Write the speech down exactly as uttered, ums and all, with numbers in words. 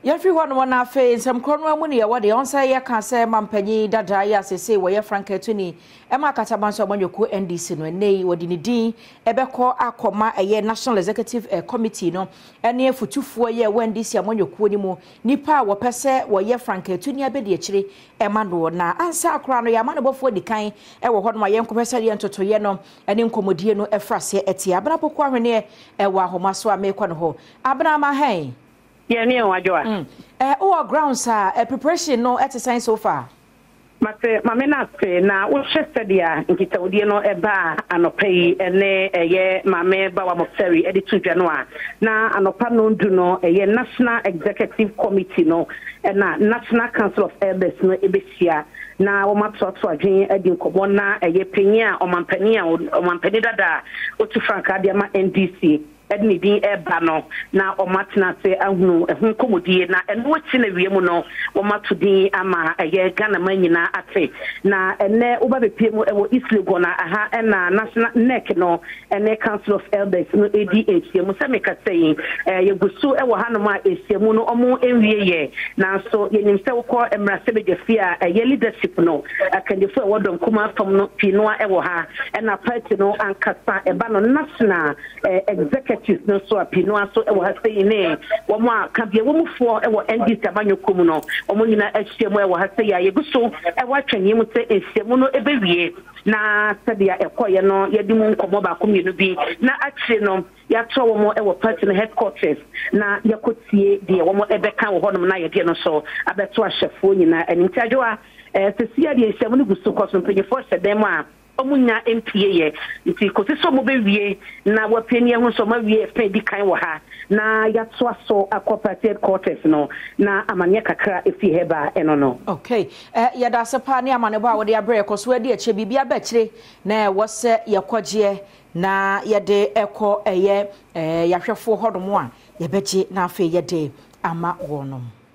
Yafi one one afe some kronwa mu ne ye wode on say ye ka say mampanyi dada ya sese wo ye Franketuni e ma katabanso abanyoko N D C no nei wodi ne din ebekọ akoma eye National Executive uh, Committee no ene afutufuo ye N D C amanyoko ni mu nipa wo pese wo ye Franketuni abedi akire e ma no na ansa akra no ya ma no bofo dikan e wo hono ma ye nkopese ye ntotoye no ene nkomodie no efrase etia abana pokọ ahwene e wo ahomaso amekọ no ho abana ma hen. Yeah, near Wajua. Mm. Uh, oh, grounds are uh, preparation no exercise so far. Mate, mamena se na ushesedia nkita udieno eba anopai ene eye mame bawa moferi edi tunjanwa na anopa no nduno eye National Executive Committee no na National Council of Elders no ebesia na womatoto adwen edi nkomo na eye penya omampani a omampani dada otu Franka dia ma N D C edni din eba no na omatena se ahunu ehun komodie na eno chi na wiemu no omato din ama eye Ghana manyina ate na ene oba bepiem ewo East Legon na aha ena National N E C no ene Council of Elders no A D H mu se meka sei eh yegusu ewo hanoma esiemu no omo enwieye na so yenim se wokọ emrase begefia eye leadership no akandefo ewo dom kuma fam no pinoa ewo ha ena party no ankasa eba no National eh, Executive no so apino aso e wo ha sei ne wo mo aka bia wo mufo e wo N D C abanyokom no wo mo nyina ahyiemu e wo ha sei ya yeguso e wo atwanye mu se esiemu no ebewie na sadia ekoye no yedimu nkomo ba komienu bi na akire no ya tro wo mo e wo party headquarters na yakotie de wo mo ebeka wo honom na yede no so abeto ahefo nyina anintajoa eh sesia de esiemu no guso koso mpanyefo sedem a omunya M P A ye nti kosiso mo bewie na wapeni ehun so ma wie fe di kan wo ha na ya to aso akopate quarters no na amanye kakra efi heba eno no. Okay eh ya da sepa ne amane ba wo de abre koso adi eche bibia ba kire na wo se yakoje na ye de eko eye eh yahwefo hodomo a ye beje na afa ye de ama wonom.